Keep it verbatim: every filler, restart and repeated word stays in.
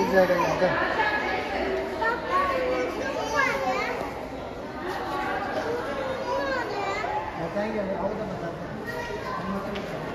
दिख जाएगा यहाँ का। बताएंगे, आओ तो बताते हैं।